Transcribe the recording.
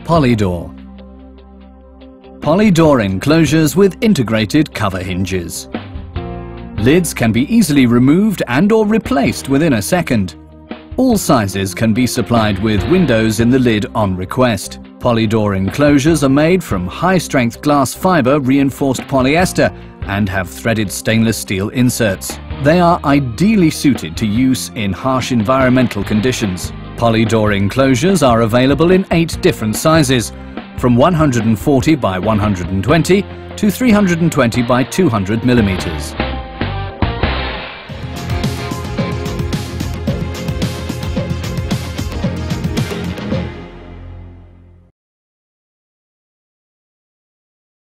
polyDOOR. polyDOOR enclosures with integrated cover hinges. Lids can be easily removed and/or replaced within a second. All sizes can be supplied with windows in the lid on request. polyDOOR enclosures are made from high-strength glass fibre reinforced polyester and have threaded stainless steel inserts. They are ideally suited to use in harsh environmental conditions. polyDOOR enclosures are available in 8 different sizes, from 140 by 120 to 320 by 200 millimeters.